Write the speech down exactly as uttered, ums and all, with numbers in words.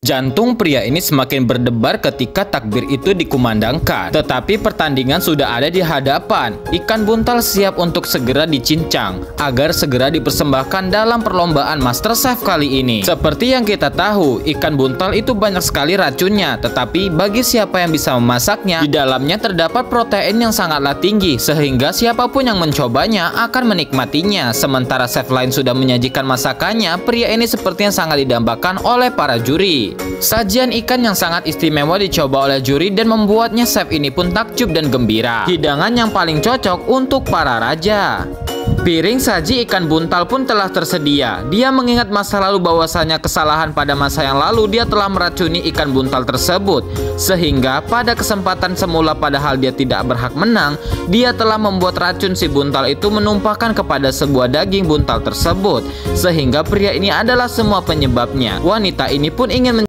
Jantung pria ini semakin berdebar ketika takbir itu dikumandangkan. Tetapi pertandingan sudah ada di hadapan. Ikan buntal siap untuk segera dicincang agar segera dipersembahkan dalam perlombaan MasterChef kali ini. Seperti yang kita tahu, ikan buntal itu banyak sekali racunnya. Tetapi bagi siapa yang bisa memasaknya, di dalamnya terdapat protein yang sangatlah tinggi, sehingga siapapun yang mencobanya akan menikmatinya. Sementara chef lain sudah menyajikan masakannya, pria ini sepertinya sangat didambakan oleh para juri. Sajian ikan yang sangat istimewa dicoba oleh juri dan membuatnya chef ini pun takjub dan gembira. Hidangan yang paling cocok untuk para raja. Piring saji ikan buntal pun telah tersedia. Dia mengingat masa lalu bahwasanya kesalahan pada masa yang lalu dia telah meracuni ikan buntal tersebut. Sehingga pada kesempatan semula padahal dia tidak berhak menang, dia telah membuat racun si buntal itu menumpahkan kepada sebuah daging buntal tersebut. Sehingga pria ini adalah semua penyebabnya. Wanita ini pun ingin